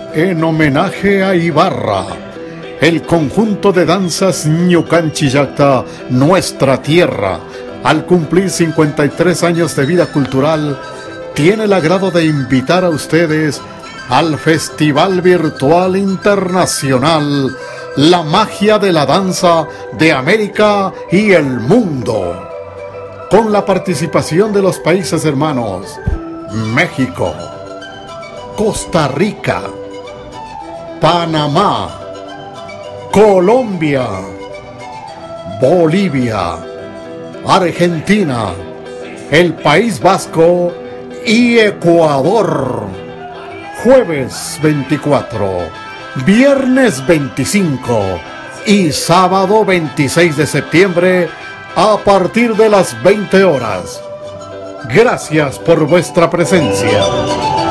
En homenaje a Ibarra, el conjunto de danzas Ñucanchillacta, Nuestra Tierra, al cumplir 53 años de vida cultural, tiene el agrado de invitar a ustedes al Festival Virtual Internacional La Magia de la Danza de América y el Mundo, con la participación de los países hermanos México, Costa Rica, Panamá, Colombia, Bolivia, Argentina, el País Vasco y Ecuador. Jueves 24, viernes 25 y sábado 26 de septiembre a partir de las 20 horas. Gracias por vuestra presencia.